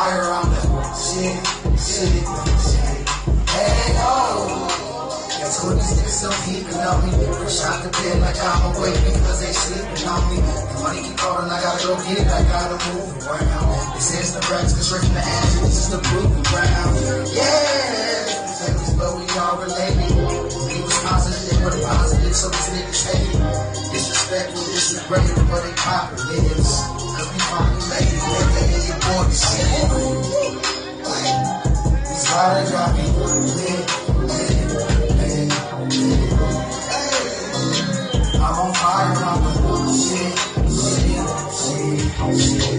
fire, I'm the shit. Hey, oh. It's when these niggas still keeping on me. Shot the bed like I'm awake because they sleeping on me. The money keep calling, I gotta go get it, I gotta move around. They say it's the racks, cause straight from the ass, this is the proving ground. Yeah, but we all related. We was positive, they were positive, so these niggas hate it. Disrespectful, disrespectful, but they poppin' niggas. Cause we finally made it, nigga, and your boy is shit. These riders got me lit. I'm on fire, I'm a shit.